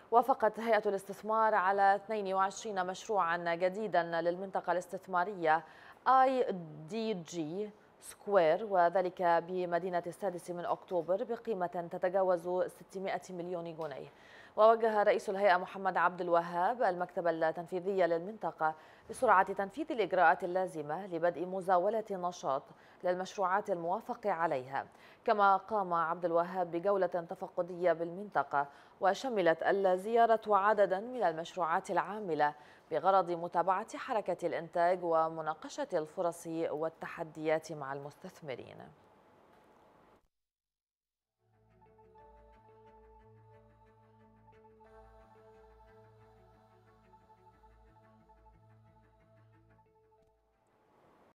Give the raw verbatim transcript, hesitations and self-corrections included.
وافقت هيئة الاستثمار على اثنين وعشرين مشروعا جديدا للمنطقة الاستثمارية آي دي جي سكوير، وذلك بمدينة السادس من أكتوبر بقيمة تتجاوز ستمائة مليون جنيه. ووجه رئيس الهيئة محمد عبد الوهاب المكتب التنفيذي للمنطقة بسرعة تنفيذ الإجراءات اللازمة لبدء مزاولة النشاط للمشروعات الموافق عليها. كما قام عبد الوهاب بجولة تفقدية بالمنطقة، وشملت الزيارة عددا من المشروعات العاملة بغرض متابعة حركة الإنتاج ومناقشة الفرص والتحديات مع المستثمرين.